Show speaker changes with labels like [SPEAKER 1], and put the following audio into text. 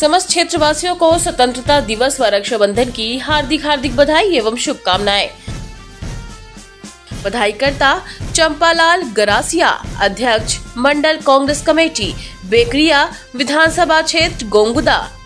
[SPEAKER 1] समस्त क्षेत्रवासियों को स्वतंत्रता दिवस व रक्षाबंधन की हार्दिक बधाई एवं शुभकामनाएं। बधाईकर्ता चंपालाल गरासिया, अध्यक्ष मंडल कांग्रेस कमेटी, बेकरिया, विधानसभा क्षेत्र गोंगुदा।